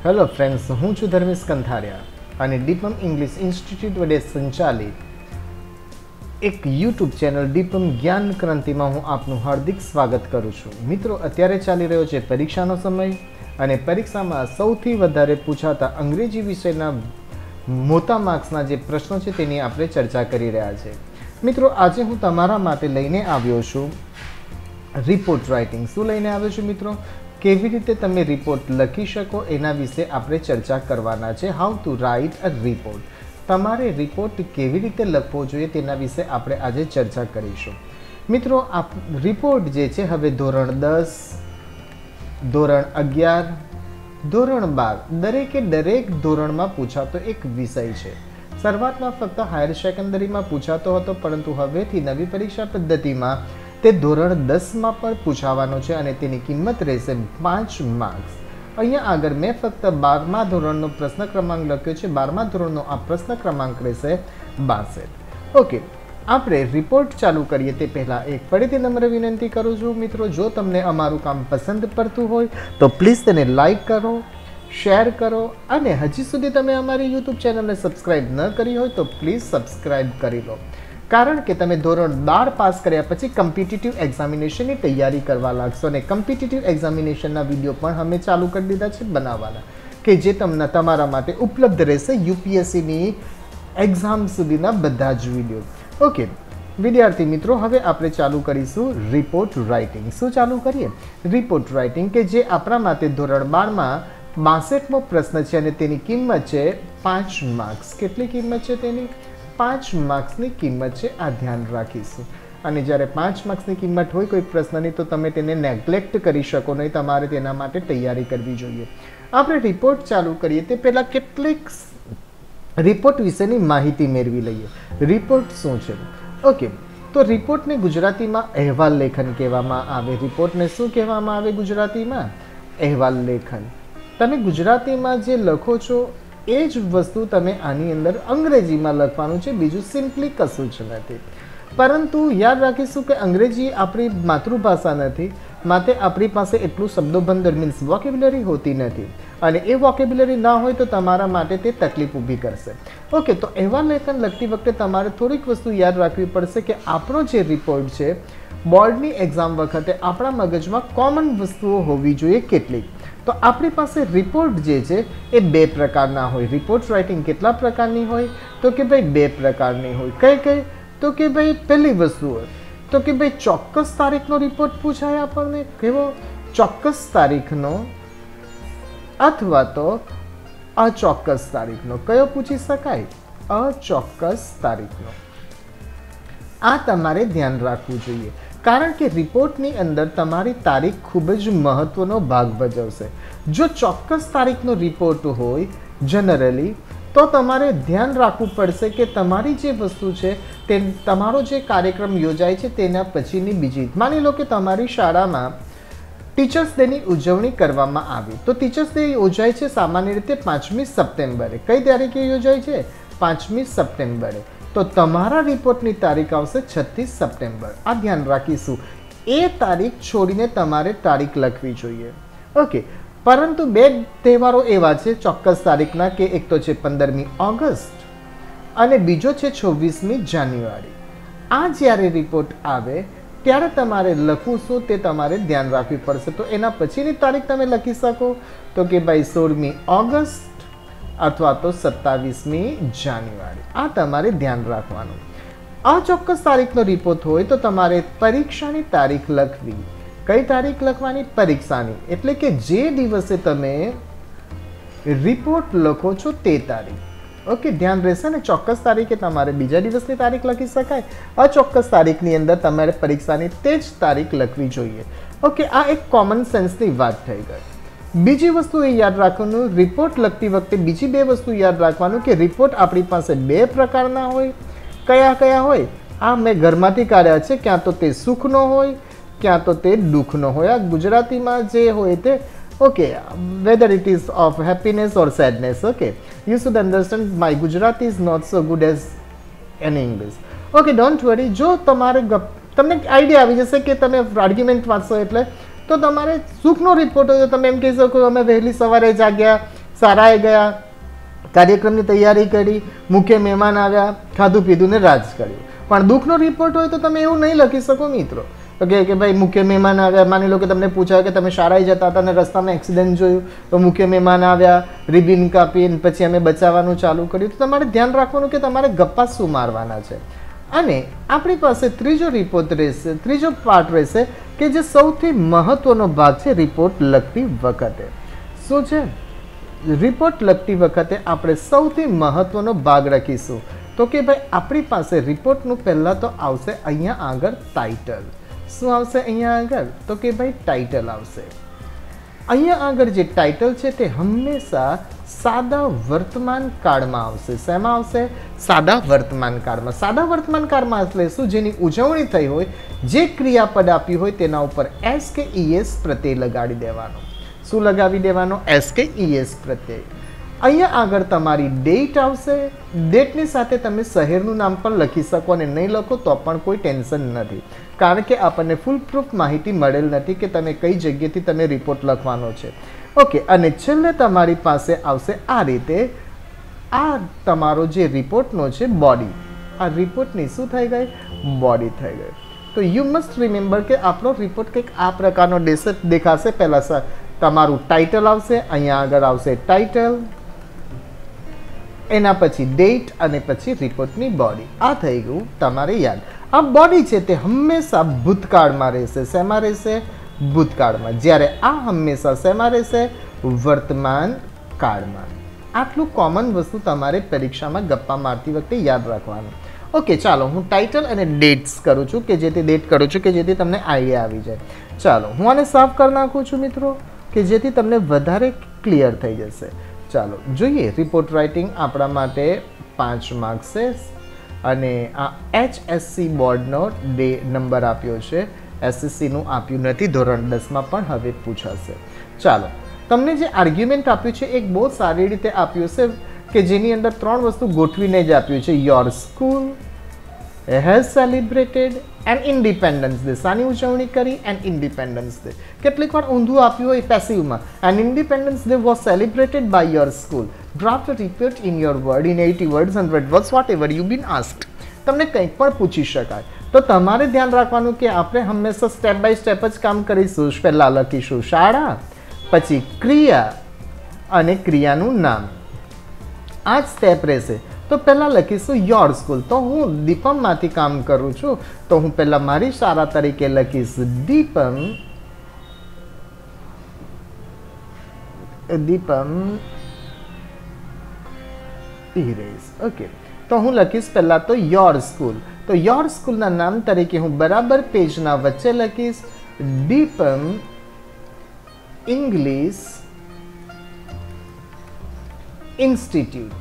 Hello friends, હું છું ધર્મેશ કંથારિયા અને ડીપમ ઇંગ્લિશ ઇન્સ્ટિટ્યૂટ વડે સંચાલિત એક યુટ્યુબ ચેનલ ડીપમ જ્ઞાન ક્રાંતિમાં હું આપનું હાર્દિક સ્વાગત કરું છું. મિત્રો, અત્યારે ચાલી રહ્યો છે પરીક્ષાનો સમય અને પરીક્ષામાં સૌથી વધારે પૂછાતા અંગ્રેજી વિષયના મોટા માર્ક્સના જે પ્રશ્નો છે તેની આપણે ચર્ચા કરી રહ્યા છે. મિત્રો, આજે હું તમારા માટે લઈને આવ્યો છું રિપોર્ટ રાઇટિંગ. શું લઈને આવ્યો છું મિત્રો? કેવી રીતે તમે રિપોર્ટ લખી શકો એના વિશે આપણે ચર્ચા કરવાના છે. How to write a report. તમારે રિપોર્ટ કેવી રીતે લખવો જોઈએ તેના વિશે આપણે આજે ચર્ચા કરીશું. મિત્રો, આ રિપોર્ટ જે છે હવે ધોરણ 10, ધોરણ 11, ધોરણ 12 દરેક ધોરણમાં પૂછાતો એક વિષય છે. શરૂઆતમાં ફક્ત હાયર સેકન્ડરીમાં પૂછાતો હતો, પરંતુ હવેથી નવી પરીક્ષા પદ્ધતિમાં તે ધોરણ 10માં પણ પૂછાવાનો છે અને તેની કિંમત રહેશે 5 માર્ક્સ. અહીંયા આગળ મેં ફક્ત 12મા ધોરણનો પ્રશ્ન ક્રમાંક લખ્યો છે. 12મા ધોરણનો આ પ્રશ્ન ક્રમાંક રહેશે 62. ઓકે, આપણે રિપોર્ટ ચાલુ કરીએ તે પહેલાં એક ફરીથી નમ્ર વિનંતી કરું છું મિત્રો, જો તમને અમારું કામ પસંદ પડતું હોય તો પ્લીઝ તેને લાઈક કરો, શેર કરો અને હજી સુધી તમે અમારી યુટ્યુબ ચેનલને સબસ્ક્રાઈબ ન કરી હોય તો પ્લીઝ સબસ્ક્રાઈબ કરી લો. કારણ કે તમે ધોરણ 12 પાસ કર્યા પછી કોમ્પિટિટિવ એક્ઝામિનેશનની તૈયારી કરવા લાગશો અને કોમ્પિટિટિવ એક્ઝામિનેશનના વિડીયો પણ અમે ચાલુ કરી દીધા છે બનાવવાના, કે જે તમને તમારા માટે ઉપલબ્ધ રહેશે યુપીએસસીની એક્ઝામ સુધીના બધા જ વિડીયો. ઓકે વિદ્યાર્થી મિત્રો, હવે આપણે ચાલુ કરીશું રિપોર્ટ રાઇટિંગ. શું ચાલુ કરીએ? રિપોર્ટ રાઇટિંગ, કે જે આપણા માટે ધોરણ 12માં 62મો પ્રશ્ન છે અને તેની કિંમત છે 5 માર્ક્સ. કેટલી કિંમત છે તેની? 5 માર્ક્સની કિંમત છે. આ ધ્યાન રાખીશું. અને જ્યારે 5 માર્ક્સની કિંમત હોય કોઈ પ્રશ્નની તો તમે તેને નેગ્લેક્ટ કરી શકો નહીં, તમારે તેના માટે તૈયારી કરવી જોઈએ. આપણે રિપોર્ટ ચાલુ કરીએ તે પહેલાં કેટલીક રિપોર્ટ વિશેની માહિતી મેળવી લઈએ. રિપોર્ટ શું છે? ઓકે, તો રિપોર્ટને ગુજરાતીમાં અહેવાલ લેખન કહેવામાં આવે. રિપોર્ટને શું કહેવામાં આવે ગુજરાતીમાં? અહેવાલ લેખન. તમે ગુજરાતીમાં જે લખો છો એ જ વસ્તુ તમે આની અંદર અંગ્રેજીમાં લખવાનું છે. બીજું સિમ્પલી કશું જ નથી. પરંતુ યાદ રાખીશું કે અંગ્રેજી આપણી માતૃભાષા નથી, માટે આપણી પાસે એટલું શબ્દોભંડોળ મીન્સ વોકેબ્યુલરી હોતી નથી, અને એ વોકેબ્યુલરી ના હોય તો તમારા માટે તે તકલીફ ઊભી કરશે. ઓકે, તો અહેવાલ લેખન લખતી વખતે તમારે થોડીક વસ્તુ યાદ રાખવી પડશે કે આપણો જે રિપોર્ટ છે બોર્ડની એક્ઝામ વખતે આપણા મગજમાં કોમન વસ્તુઓ હોવી જોઈએ કેટલીક. તો આપણી પાસે રિપોર્ટ જે છે એ 2 પ્રકારના હોય. રિપોર્ટ રાઇટિંગ કેટલા પ્રકારની હોય? તો કે ભાઈ 2 પ્રકારની હોય. કઈ? તો કે ભાઈ પહેલી વસ્તુ હોય તો કે ભાઈ ચોક્કસ તારીખનો રિપોર્ટ પૂછાય આપણને. કેવો? ચોક્કસ તારીખનો, અથવા તો અચોક્કસ તારીખનો. કયો પૂછી શકાય? અચોક્કસ તારીખનો. આ તમારે ધ્યાન રાખવું જોઈએ, કારણ કે રિપોર્ટની અંદર તમારી તારીખ ખૂબ જ મહત્વનો ભાગ ભજવશે. જો ચોક્કસ તારીખનો રિપોર્ટ હોય જનરલી, તો તમારે ધ્યાન રાખવું પડશે કે તમારી જે વસ્તુ છે તે તમારો જે કાર્યક્રમ યોજાય છે તેના પછીની બીજી, માની લો કે તમારી શાળામાં ટીચર્સ ડેની ઉજવણી કરવામાં આવી, તો ટીચર્સ ડે યોજાય છે સામાન્ય રીતે 5મી સપ્ટેમ્બરે. કઈ તારીખે યોજાય છે? 5મી સપ્ટેમ્બરે. તો તમારા રિપોર્ટની તારીખ આવશે 36 સપ્ટેમ્બર. આ ધ્યાન રાખીશું. એ તારીખ છોડીને તમારે તારીખ લખવી જોઈએ. ઓકે, પરંતુ 2 તહેવારો એવા છે ચોક્કસ તારીખના, કે એક તો છે 15મી ઓગસ્ટ અને બીજો છે 26મી જાન્યુઆરી. આ જ્યારે રિપોર્ટ આવે ત્યારે તમારે લખવું શું તે તમારે ધ્યાન રાખવી પડશે. તો એના પછીની તારીખ તમે લખી શકો તો કે ભાઈ 16મી ઓગસ્ટ અથવા તો 27મી જાન્યુઆરી. આ તમારે ધ્યાન રાખવાનું. અચોક્કસ તારીખનો રિપોર્ટ હોય તો તમારે પરીક્ષાની તારીખ લખવી. કઈ તારીખ લખવાની? પરીક્ષાની. એટલે કે જે દિવસે તમે રિપોર્ટ લખો છો તે તારીખ. ઓકે, ધ્યાન રહેશે ને. ચોક્કસ તારીખે તમારે બીજા દિવસની તારીખ લખી શકાય. અચોક્કસ તારીખની અંદર તમારે પરીક્ષાની તે જ તારીખ લખવી જોઈએ. ઓકે, આ એક કોમન સેન્સની વાત થઈ ગઈ. બીજી વસ્તુ એ યાદ રાખવાનું, રિપોર્ટ લખતી વખતે બીજી 2 વસ્તુ યાદ રાખવાનું કે રિપોર્ટ આપણી પાસે 2 પ્રકારના હોય. કયા હોય? આ મેં ઘરમાંથી કાઢ્યા છે. ક્યાં તો તે સુખનો હોય, ક્યાં તો તે દુઃખનો હોય. આ ગુજરાતીમાં જે હોય તે okay, whether it is of happiness or sadness. Okay, you should understand my Gujarati is not so good as in English. Okay, don't worry. જો તમારે તમને આઈડિયા આવી જશે કે તમે આર્ગ્યુમેન્ટ વાંચશો એટલે તો તમારે સુખનો રિપોર્ટ હોય તો તમે એમ કહી શકો અમે વહેલી સવારે જાગ્યા, શાળાએ ગયા, કાર્યક્રમની તૈયારી કરી, મુખ્ય મહેમાન આવ્યા, ખાધું પીધું ને રાજ કર્યું. પણ દુઃખનો રિપોર્ટ હોય તો તમે એવું નહીં લખી શકો મિત્રો કે ભાઈ મુખ્ય મહેમાન આવ્યા. માની લો કે તમને પૂછાય કે તમે શાળાએ જતા હતા અને રસ્તામાં એક્સિડન્ટ જોયું, તો મુખ્ય મહેમાન આવ્યા, રિબિન કાપીને પછી અમે બચાવવાનું ચાલુ કર્યું. તો તમારે ધ્યાન રાખવાનું કે તમારે ગપ્પા શું મારવાના છે. અને આપણી પાસે ત્રીજો રિપોર્ટ રહેશે, ત્રીજો પાર્ટ રહેશે કે જે સૌથી મહત્વનો ભાગ છે રિપોર્ટ લખતી વખતે. શું છે? રિપોર્ટ લખતી વખતે આપણે સૌથી મહત્વનો ભાગ રાખીશું તો કે ભાઈ આપણી પાસે રિપોર્ટનું પહેલાં તો આવશે અહીંયા આગળ ટાઇટલ. શું આવશે અહીંયા આગળ? તો કે ભાઈ ટાઇટલ આવશે. અહીંયા આગળ જે ટાઇટલ છે તે હંમેશા સાદા વર્તમાન કાળમાં આવશે. શેમાં આવશે? સાદા વર્તમાન કાળમાં. સાદા વર્તમાન કાળમાં એટલે શું? જેની ઉજવણી થઈ હોય, જે ક્રિયાપદ આપ્યું હોય તેના ઉપર એસ કે ઈએસ પ્રત્યય લગાડી દેવાનો. શું લગાવી દેવાનો? એસ કે ઈએસ પ્રત્યય. અહીંયા આગળ તમારી ડેટ આવશે. ડેટની સાથે તમે શહેરનું નામ પણ લખી શકો અને નહીં લખો તો પણ કોઈ ટેન્શન નથી, કારણ કે આપણને ફૂલ પ્રૂફ માહિતી મળેલ નથી કે તમે કઈ જગ્યાએથી તમે રિપોર્ટ લખવાનો છે. ઓકે, અને છેલ્લે તમારી પાસે આવશે આ રીતે, આ તમારો જે રિપોર્ટનો છે બોડી. આ રિપોર્ટની શું થઈ ગઈ? બોડી થઈ ગઈ. તો યુ મસ્ટ રિમેમ્બર કે આપણો રિપોર્ટ કંઈક આ પ્રકારનો દેખાશે. પહેલાં તમારું ટાઇટલ આવશે, અહીંયા આગળ આવશે ટાઇટલ, એના પછી ડેટ અને પછી રિપોર્ટની બોડી. આ થઈ ગયું તમારે યાદ. આ બોડી છે તે હંમેશા ભૂતકાળમાં રહેશે. શેમાં રહેશે? ભૂતકાળમાં. જ્યારે આ હંમેશા શેમાં રહેશે? વર્તમાન કાળમાં. આટલું કોમન વસ્તુ તમારે પરીક્ષામાં ગપ્પા મારતી વખતે યાદ રાખવાનું. ઓકે, ચાલો હું ટાઇટલ અને ડેટ્સ કરું છું કે જેથી ડેટ કરું છું કે જેથી તમને આઈડિયા આવી જાય. ચાલો હું આને સાફ કરી નાખું છું મિત્રો કે જેથી તમને વધારે ક્લિયર થઈ જશે. ચાલો જોઈએ. રિપોર્ટ રાઇટિંગ આપણા માટે 5 માર્ક્સ છે અને આ HSC બોર્ડનો નંબર આપ્યો છે, SSCનું આપ્યું નથી. ધોરણ 10માં પણ હવે પૂછાશે. ચાલો, તમને જે આર્ગ્યુમેન્ટ આપ્યું છે એક બહુ સારી રીતે આપ્યું છે કે જેની અંદર 3 વસ્તુ ગોઠવીને જ આપ્યું છે. Your school has celebrated an Independence Day. શાની ઉજવણી કરી? An Independence Day. કેટલીક વાર ઊંધું આપ્યું હોય પેસિવમાં. An Independence Day was celebrated by your school. Draft a report in your word in 80 words 100 words whatever you been asked. તમને કંઈક પણ પૂછી શકાય. તો તમારે ધ્યાન રાખવાનું કે આપણે હંમેશા સ્ટેપ બાય સ્ટેપ જ કામ કરીશું. પહેલાં લખીશું શાળા, પછી ક્રિયા અને ક્રિયાનું નામ. આ જ સ્ટેપ રહેશે. તો પહેલાં લખીશું યોર સ્કૂલ. તો હું દીપમમાંથી કામ કરું છું તો હું પહેલાં મારી શાળા તરીકે લખીશ દીપમ ઇરેઝ. ઓકે, તો હું લખીશ પહેલાં તો યોર સ્કૂલ. તો યોર સ્કૂલના નામ તરીકે હું બરાબર પેજના વચ્ચે લખીશ દીપમ ઇંગ્લિશ ઇન્સ્ટિટ્યૂટ.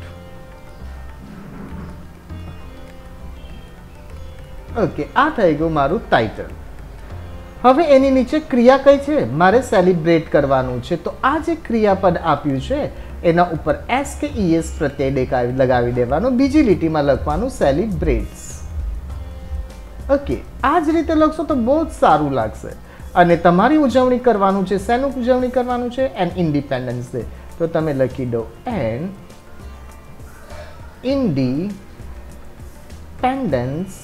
ઓકે, આ થઈ ગયું મારું ટાઇટલ. હવે એની નીચે ક્રિયા કઈ છે? મારે સેલિબ્રેટ કરવાનું છે. તો આ જે ક્રિયાપદ આપ્યું છે એના ઉપર એસ કે ઈએસ પ્રત્યય લગાવી દેવાનો. બીજી લીટીમાં લખવાનું સેલિબ્રેટ્સ. ઓકે, આ જ રીતે લખશો તો બહુ જ સારું લાગશે. અને તમારી ઉજવણી કરવાનું છે. શેનું ઉજવણી કરવાનું છે? An Independence Day. તો તમે લખી દો એન ઇન્ડિપેન્ડન્સ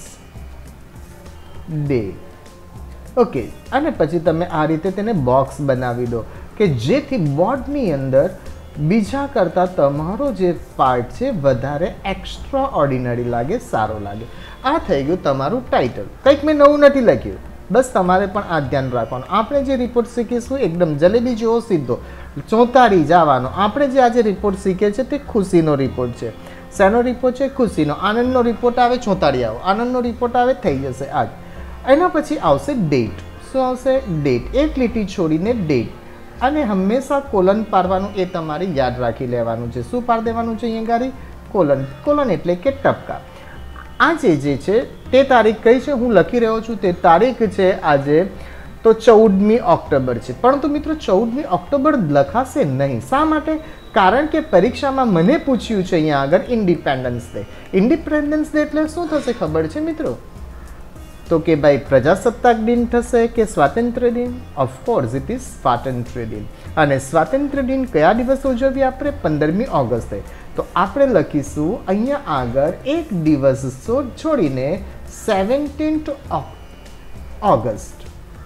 ડે. ઓકે, અને પછી તમે આ રીતે તેને બોક્સ બનાવી દો કે જેથી બોર્ડની અંદર બીજા કરતાં તમારો જે પાર્ટ છે વધારે એક્સ્ટ્રા ઓર્ડિનરી લાગે, સારો લાગે. આ થઈ ગયું તમારું ટાઇટલ. કંઈક મેં નવું નથી લખ્યું, બસ તમારે પણ આ ધ્યાન રાખવાનું. આપણે જે રિપોર્ટ શીખીશું એકદમ જલેબી જેવો સીધો ચોંતાડી જવાનો. આપણે જે આજે રિપોર્ટ શીખીએ છીએ તે ખુશીનો રિપોર્ટ છે. શેનો રિપોર્ટ છે? ખુશીનો. આનંદનો રિપોર્ટ આવે, ચોંતાડી આવો. આનંદનો રિપોર્ટ આવે, થઈ જશે આ જ. એના પછી આવશે ડેટ. શું આવશે? ડેટ. એક લીટી છોડીને ડેટ. અને હંમેશા કોલન પાડવાનું એ તમારે યાદ રાખી લેવાનું છે. શું પાડી દેવાનું છે અહીંયા ગાડી? કોલન. કોલન એટલે કે ટપકા. આજે જે છે તે તારીખ કઈ છે? હું લખી રહ્યો છું તે તારીખ છે આજે તો 14મી ઓક્ટોબર છે. પરંતુ મિત્રો 14મી ઓક્ટોબર લખાશે નહીં. શા માટે? કારણ કે પરીક્ષામાં મને પૂછ્યું છે અહીંયા આગળ ઇન્ડિપેન્ડન્સ ડે. ઇન્ડિપેન્ડન્સ ડે એટલે શું થશે ખબર છે મિત્રો? તો કે ભાઈ પ્રજાસત્તાક દિન થશે કે સ્વાતંત્ર્ય દિન? ઓફકોર્સ ઇટ ઇઝ સ્વાતંત્ર્ય દિન. અને સ્વાતંત્ર્ય દિન કયા દિવસે ઉજવીએ આપણે? 15મી ઓગસ્ટે. તો આપણે લખીશું અહીંયા આગળ એક દિવસ છોડીને 17th ઓગસ્ટ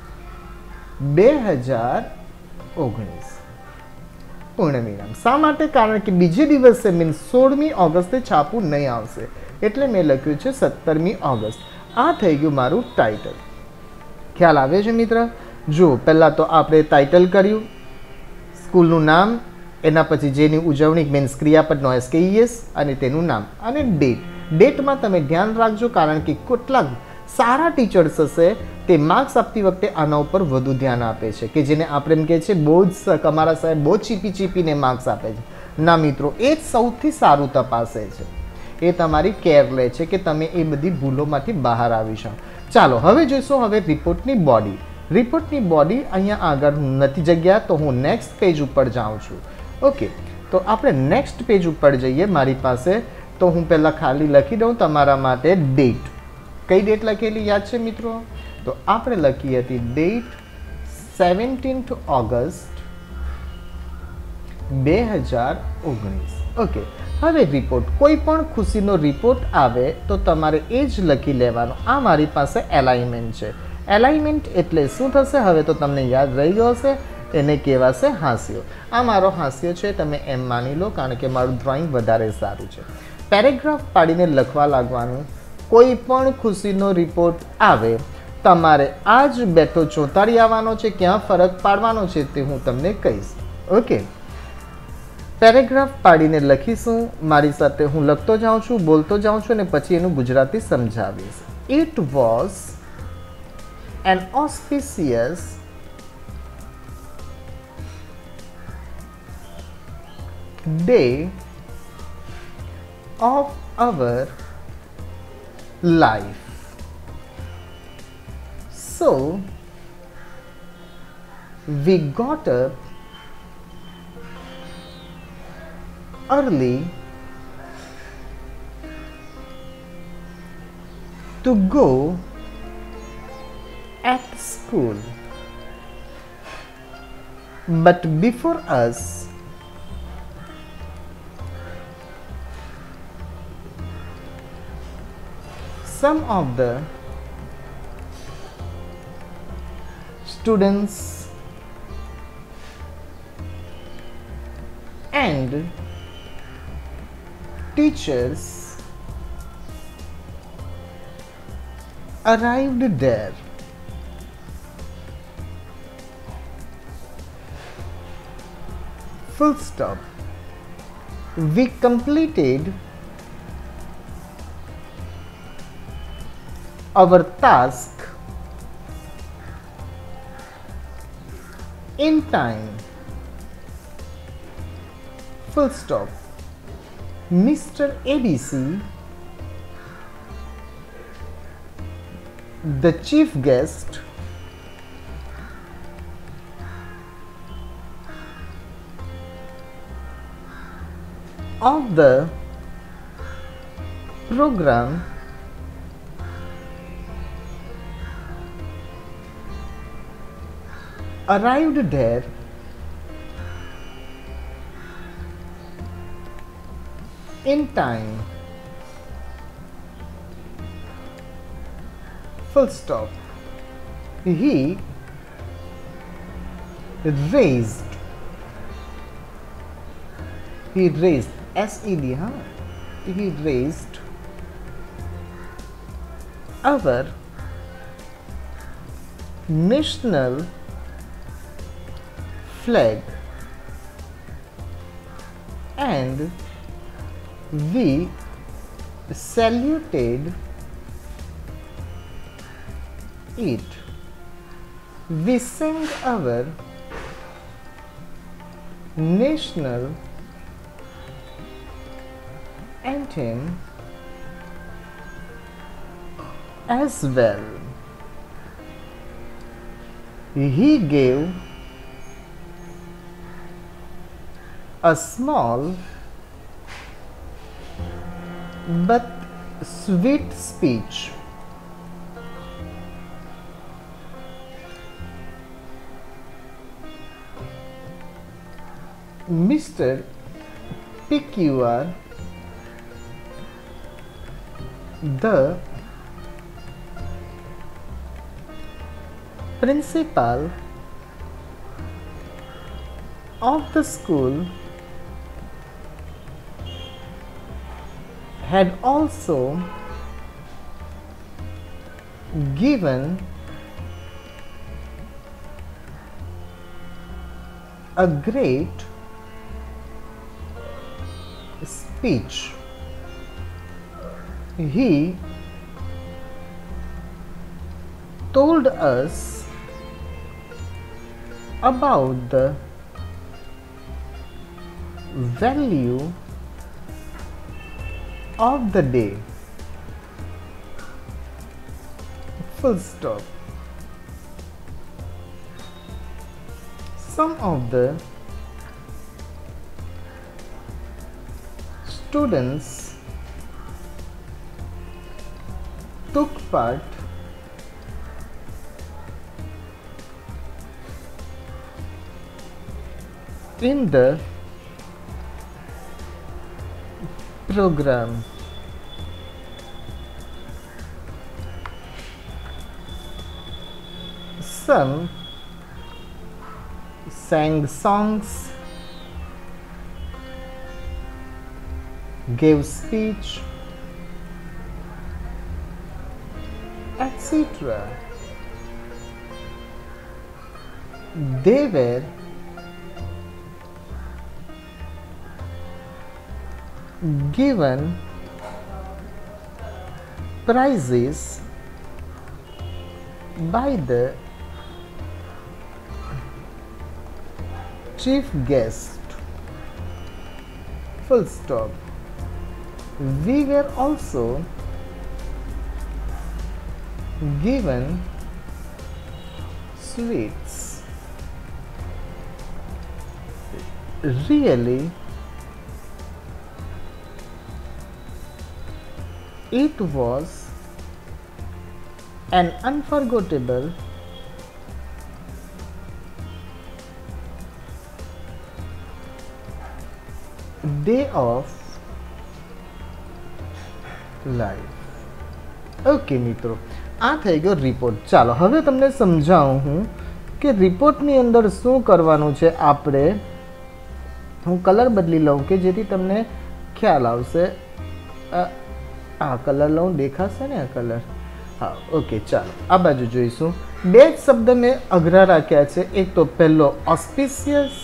2019 પૂર્ણવિરામ. શા માટે? કારણ કે બીજે દિવસે મીન્સ 16મી ઓગસ્ટે છાપું નહીં આવશે, એટલે મેં લખ્યું છે 17મી ઓગસ્ટ. આ થઈ ગયું મારું ટાઇટલ. ખ્યાલ આવે છે મિત્ર? જો પહેલાં તો આપણે ટાઇટલ કર્યું, સ્કૂલનું નામ, એના પછી જેની ઉજવણી મીન્સ ક્રિયાપદનો SKES અને તેનું નામ અને ડેટ. ડેટમાં તમે ધ્યાન રાખજો, કારણ કે કેટલાક સારા ટીચર્સ હશે તે માર્ક્સ આપતી વખતે આના ઉપર વધુ ધ્યાન આપે છે, કે જેને આપણે એમ કહે છે બહુ જ અમારા સાહેબ બહુ ચીપીને માર્ક્સ આપે છે. ના મિત્રો, એ જ સૌથી સારું તપાસે છે. એ તમારી કેર લે છે કે તમે એ બધી ભૂલોમાંથી બહાર આવી જાઓ. ચાલો હવે જોઈશું હવે રિપોર્ટની બોડી. રિપોર્ટની બોડી અહીંયા આગળ નથી જગ્યા, તો હું નેક્સ્ટ પેજ ઉપર જાઉં છું. ઓકે, તો આપણે નેક્સ્ટ પેજ ઉપર જઈએ. મારી પાસે તો હું પહેલાં ખાલી લખી દઉં તમારા માટે ડેટ. કઈ ડેટ લખેલી યાદ છે મિત્રો? તો આપણે લખી હતી ડેટ 17th ઓગસ્ટ 2019. ઓકે, હવે રિપોર્ટ, કોઈ પણ ખુશીનો રિપોર્ટ આવે તો તમારે એ જ લખી લેવાનો. આ મારી પાસે એલાઇનમેન્ટ છે. એલાઇનમેન્ટ એટલે શું થશે હવે તો તમને યાદ રહી ગયો હશે. એને કહેવાશે હાસ્ય. આ મારો હાસ્ય છે, તમે એમ માની લો, કારણ કે મારું ડ્રોઈંગ વધારે સારું છે. પેરેગ્રાફ પાડીને લખવા લાગવાનું. કોઈ પણ ખુશીનો રિપોર્ટ આવે તમારે આ જ બેઠો ચોંટાડી આવવાનો છે. ક્યાં ફરક પાડવાનો છે તે હું તમને કહીશ. ઓકે, પેરેગ્રાફ પાડીને લખીશું. મારી સાથે હું લખતો જાઉં છું, બોલતો જાઉં છું અને પછી એનું ગુજરાતી સમજાવીશ. It was an auspicious day of our life. So we got up early to go at school, but before us some of the students and teachers arrived there. Full stop. We completed our task in time. Full stop. Mr. ABC, the chief guest, of the program, arrived there in time. Full stop. He raised, SED, he raised our national flag and we saluted it. We sang our national anthem as well. He gave a small but sweet speech Mr. PQR, the principal of the school, had also given a great speech. He told us about the value of the day. Full stop. Some of the students took part in the program. Some sang songs, gave speech, etc. They were given prizes by the chief guest. Full stop. We were also given sweets. Really, it was an unforgettable day of life. Okay મિત્રો, આ થઈ ગયો report. ચાલો હવે તમને સમજાવું હું કે રિપોર્ટની અંદર શું કરવાનું છે. આપણે હું કલર બદલી લઉં કે જેથી તમને ખ્યાલ આવશે. આ કલર લઉં, દેખાશે ને આ કલર? હા, ઓકે. ચાલો આ બાજુ જોઈશું. બે જ શબ્દ મેં અઘરા રાખ્યા છે. એક તો પહેલો ઓસ્પિશિયસ.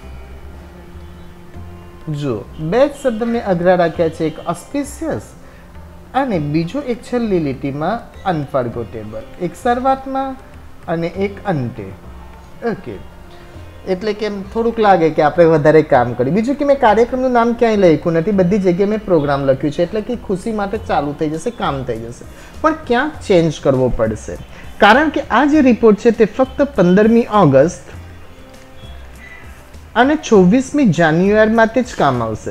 જો બે જ શબ્દ મેં અઘરા રાખ્યા છે, એક ઓસ્પિશિયસ અને બીજો એક છેલ્લી લીટીમાં અનફર્ગોટેબલ. એક શરૂઆતમાં અને એક અંતે. ઓકે, એટલે કે થોડુંક લાગે કે આપણે વધારે કામ કર્યું. બીજું કે મેં કાર્યક્રમનું નામ ક્યાંય લખ્યું નથી, બધી જગ્યાએ મેં પ્રોગ્રામ લખ્યું છે, એટલે કે ખુશી માટે ચાલુ થઈ જશે, કામ થઈ જશે. પણ ક્યાંક ચેન્જ કરવો પડશે, કારણ કે આ જે રિપોર્ટ છે તે ફક્ત 15મી ઓગસ્ટ અને 24મી જાન્યુઆરી માટે જ કામ આવશે.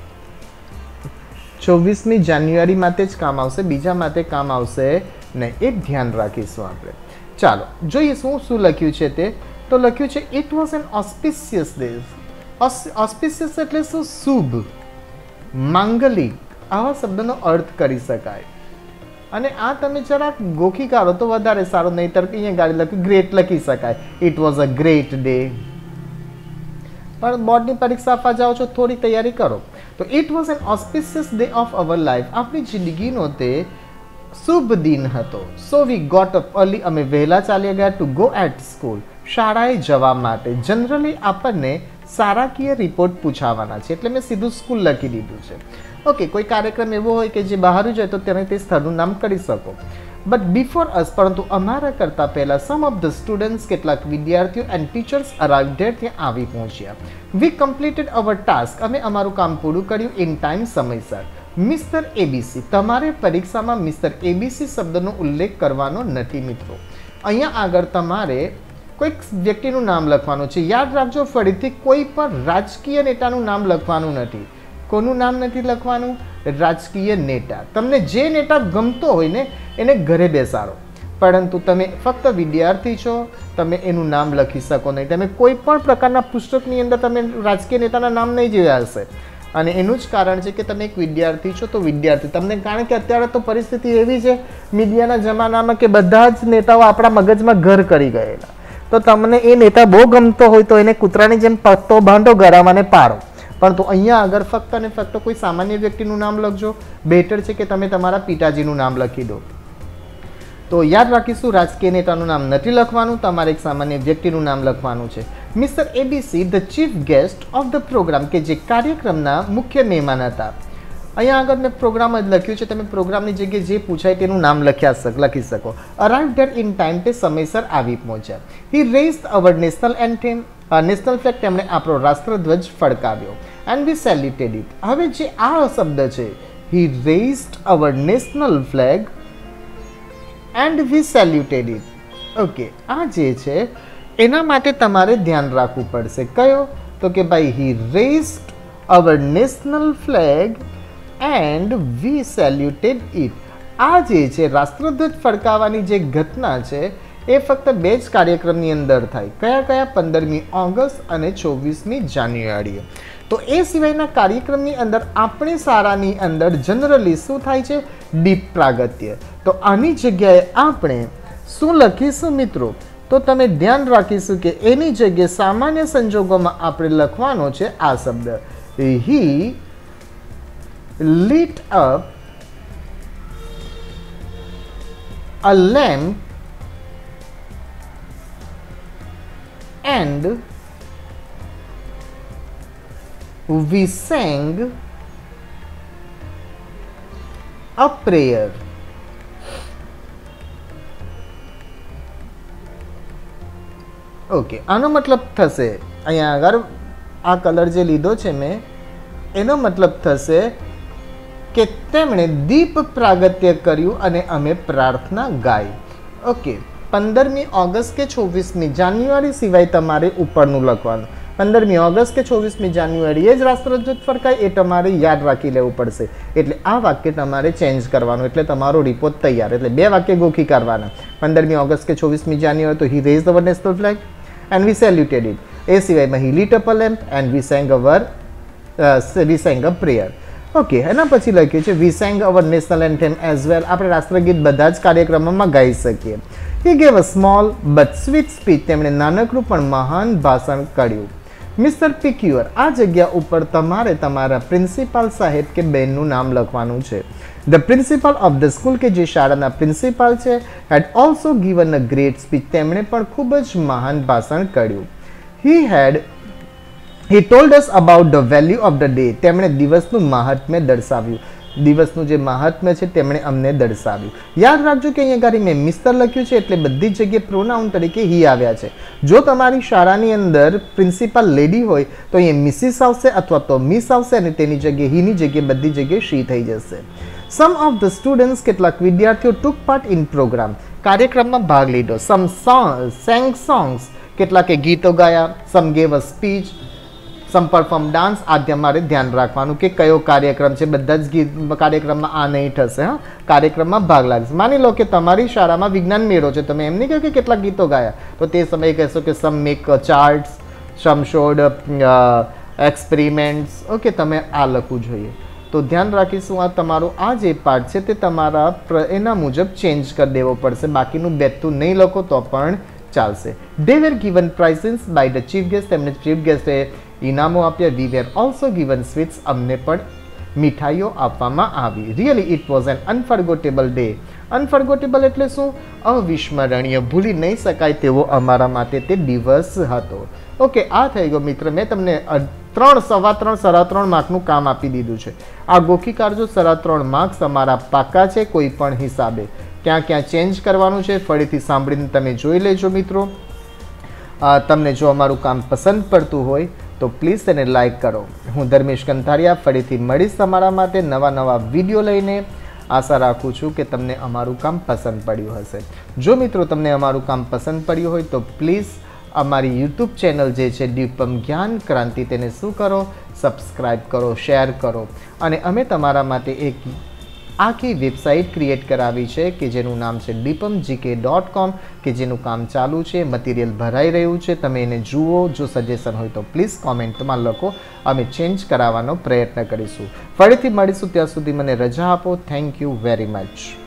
24મી જાન્યુઆરી માટે જ કામ આવશે, બીજા માટે કામ આવશે નહીં. એ ધ્યાન રાખીશું આપણે. ચાલો જોઈએ શું લખ્યું છે તે. તો લખ્યું છે it was an auspicious day. Auspicious એટલે શું? શુભ, માંગલિક, આવા શબ્દનો અર્થ કરી શકાય. અને આ તમે જરાક ગોખી કાઢો તો વધારે સારું, નહીંતર અહીંયા ગાડી લખ્યું ગ્રેટ લખી શકાય. It was a great day. પણ બોર્ડની પરીક્ષા આપવા જાઓ છો, થોડી તૈયારી કરો. તો it was an auspicious day of our life. આપણી જિંદગીનો તે શુભ દિન હતો. So we got up early. અમે વહેલા ચાલી ગયા ટુ ગો એટ સ્કૂલ. શાળાએ જવા માટે. જનરલી આપણને શાળાકીય રિપોર્ટ પૂછાવાના છે, એટલે મેં સીધું સ્કૂલ લખી દીધું છે. ઓકે, કોઈ કાર્યક્રમ એવો હોય કે જે બહાર જાય તો તેને તે સ્થળનું નામ કરી શકો. બટ બિફોર અસ, પરંતુ અમારા કરતાં પહેલાં સમ ઓફ ધ સ્ટુડન્ટ્સ, કેટલાક વિદ્યાર્થીઓ એન્ડ ટીચર્સ અરાઇવ્ડ ધેર, ત્યાં આવી પહોંચ્યા. We completed our task. અમે અમારું કામ પૂરું કર્યું ઇન ટાઈમ, સમયસર. Mister ABC. તમારે પરીક્ષામાં મિસ્ટર એબીસી શબ્દનો ઉલ્લેખ કરવાનો નથી મિત્રો. અહીંયા આગળ તમારે કોઈક વ્યક્તિનું નામ લખવાનું છે. યાદ રાખજો ફરીથી, કોઈ પણ રાજકીય નેતાનું નામ લખવાનું નથી. કોનું નામ નથી લખવાનું? રાજકીય નેતા. તમને જે નેતા ગમતો હોય ને એને ઘરે બેસાડો. પરંતુ તમે ફક્ત વિદ્યાર્થી છો, તમે એનું નામ લખી શકો નહીં. તમે કોઈ પણ પ્રકારના પુસ્તકની અંદર તમે રાજકીય નેતાના નામ નહીં જોયા હશે. અને એનું જ કારણ છે કે તમે એક વિદ્યાર્થી છો તો વિદ્યાર્થી તમને, કારણ કે અત્યારે તો પરિસ્થિતિ એવી છે મીડિયાના જમાનામાં કે બધા જ નેતાઓ આપણા મગજમાં ઘર કરી ગયેલા. તો તમને એ નેતા બહુ ગમતો હોય તો એને કૂતરાની જેમ પત્તો બાંધો, ગરાવાને પાડો. પરંતુ અહીંયા આગળ ફક્ત અને ફક્ત કોઈ સામાન્ય વ્યક્તિનું નામ લખજો. બેટર છે કે તમે તમારા પિતાજીનું નામ લખી દો. તો યાદ રાખીશું, રાજકીય નેતાનું નામ નથી લખવાનું, તમારે એક સામાન્ય વ્યક્તિનું નામ લખવાનું છે. Mister ABC the chief guest of the programme, કે જે કાર્યક્રમના મુખ્ય મહેમાન હતા. અહીંયા આગળ મેં પ્રોગ્રામ જ લખ્યું છે, તમે પ્રોગ્રામની જગ્યાએ જે પૂછાય તેનું નામ લખી શકો. અરાઇવ્ડ ઇન ટાઈમ, તે સમયસર આવી પહોંચ્યા. He raised our national anthem, national flag, તેમણે આપણો રાષ્ટ્રધ્વજ ફડકાવ્યો. And we saluted it. હવે જે આ શબ્દ છે, he raised our national flag and we saluted it. Okay, આ જે છે એના માટે તમારે ધ્યાન રાખવું પડશે. કયો? તો કે ભાઈ he raised our national flag and we saluted it. આ જે છે રાષ્ટ્રધ્વજ ફડકાવવાની જે ઘટના છે એ ફક્ત બે જ કાર્યક્રમની અંદર થાય. કયા કયા? 15મી ઓગસ્ટ અને 24મી જાન્યુઆરીએ. તો એ સિવાયના કાર્યક્રમની અંદર આપણી શાળાની અંદર જનરલી શું થાય છે? દીપ પ્રાગટ્ય. તો આની જગ્યાએ આપણે શું લખીશું મિત્રો? તો તમે ધ્યાન રાખીશું કે એની જગ્યાએ સામાન્ય સંજોગોમાં આપણે લખવાનો છે આ શબ્દ, he lit up a lamp and we sang a prayer. Okay, આનો મતલબ થશે, અહીંયા આગળ આ કલર જે લીધો છે મેં, એનો મતલબ થશે કે તેમણે દીપ પ્રાગટ્ય કર્યું અને અમે પ્રાર્થના ગાઈ. ઓકે, 15મી ઓગસ્ટ કે 24મી જાન્યુઆરી સિવાય તમારે ઉપરનું લખવાનું. 15મી ઓગસ્ટ કે 24મી જાન્યુઆરીએ જ રાષ્ટ્રધ્વજ ફરકાય, એ તમારે યાદ રાખી લેવું પડશે. એટલે આ વાક્ય તમારે ચેન્જ કરવાનું, એટલે તમારો રિપોર્ટ તૈયાર. એટલે બે વાક્ય ગોખી કરવાના. 15મી ઓગસ્ટ કે 24મી જાન્યુઆરી તો he raised our national flag and we saluted it. એ સિવાયમાં he lit up a lamp and we sang a prayer. Okay, એના પછી લખ્યું છે we sang our national anthem as well. આપણે રાષ્ટ્રગીત બધા જ કાર્યક્રમોમાં ગાઈ શકીએ. He gave a small but sweet speech. તેમણે નાનકડું પણ મહાન ભાષણ કર્યું. મિસ્ટર પિક્યુઅર, આ જગ્યા ઉપર તમારે તમારા પ્રિન્સિપાલ સાહેબ કે બેનનું નામ લખવાનું છે. The principal of the school, કે જે શાળાના પ્રિન્સિપાલ છે, had also given a great speech. તેમણે પણ ખૂબ જ મહાન ભાષણ કર્યું. He told us about the value of the day. તેમણે દિવસનું મહાત્મ્ય દર્શાવ્યું. દિવસનું જે મહાત્મ્ય છે તેમણે અમને દર્શાવ્યું. યાદ રાખજો કે અહીંયા ગાડી મેં મિસ્ટર લખ્યું છે એટલે બધી જ જગ્યાએ પ્રોનાઉન તરીકે હી આવ્યા છે. જો તમારી શાળાની અંદર પ્રિન્સિપાલ લેડી હોય તો અહીંયા મિસિસ આવશે અથવા તો મિસ આવશે અને તેની જગ્યાએ હીની જગ્યાએ બધી જગ્યાએ શી થઈ જશે. સમ ઓફ ધ સ્ટુડન્ટ્સ, કેટલાક વિદ્યાર્થીઓ ટુક પાર્ટ ઇન પ્રોગ્રામ, કાર્યક્રમમાં ભાગ લીધો. સમ sang songs, કેટલાકે ગીતો ગાયા. Some gave a speech, some perform dance. આ તમારે ધ્યાન રાખવાનું કે કયો કાર્યક્રમ છે. બધા જ ગીત કાર્યક્રમમાં આ નહીં થશે. હા, કાર્યક્રમમાં ભાગ લાગશે. માની લો કે તમારી શાળામાં વિજ્ઞાન મેળો છે, તમે એમ નહીં કહો કે કેટલાક ગીતો ગાયા, તો તે સમયે કહેશો કે some make charts, some showed experiments. Okay, તમે આ લખવું જોઈએ. તો ધ્યાન રાખીશું, આ તમારો આ જે પાર્ટ છે તે તમારા એના મુજબ ચેન્જ કરી દેવો પડશે. બાકીનું બેઠું નહીં લખો તો પણ ચાલશે. They were given prizes by the chief guest. તેમને ચીફ ગેસ્ટે ઇનામો આપ્યા. We were also given sweets. અમને પણ મીઠાઈઓ આપવામાં આવી. Really it was an unforgettable day. અનફર્ગોટેબલ એટલે શું? અવિસ્મરણીય, ભૂલી નહીં શકાય તેવો અમારા માટે તે દિવસ હતો. ઓકે, આ થઈ ગયો મિત્ર. મેં તમને 3, 3.25, 3.5 માર્કનું કામ આપી દીધું છે. આ ગોખી કાઢજો. 3.5 માર્ક્સ તમારા પાકા છે કોઈ પણ હિસાબે. ક્યાં ક્યાં ચેન્જ કરવાનું છે ફરીથી સાંભળીને તમે જોઈ લેજો મિત્રો. તમને જો અમારું કામ પસંદ પડતું હોય તો પ્લીઝ તેને લાઈક કરો. હું ધર્મેશ કંથારિયા ફરીથી મળીશ તમારા માટે નવા વિડીયો લઈને. આશા રાખું છું કે તમને અમારું કામ પસંદ પડ્યું હશે. જો મિત્રો તમને અમારું કામ પસંદ પડ્યું હોય તો પ્લીઝ અમારી યુટ્યુબ ચેનલ જે છે દીપમ જ્ઞાન ક્રાંતિ, તેને શું કરો? સબસ્ક્રાઈબ કરો, શેર કરો. અને અમે તમારા માટે એક આખી વેબસાઇટ ક્રિએટ કરાવી છે કે જેનું નામ છે dipamgk.com કે જેનું કામ ચાલુ છે, મટીરિયલ ભરાઈ રહ્યું છે. તમે એને જુઓ. જો સજેશન હોય તો પ્લીઝ કોમેન્ટમાં લખો. અમે ચેન્જ કરાવવાનો પ્રયત્ન કરીશું. ફરીથી મળીશું, ત્યાં સુધી મને રજા આપો. Thank you very much.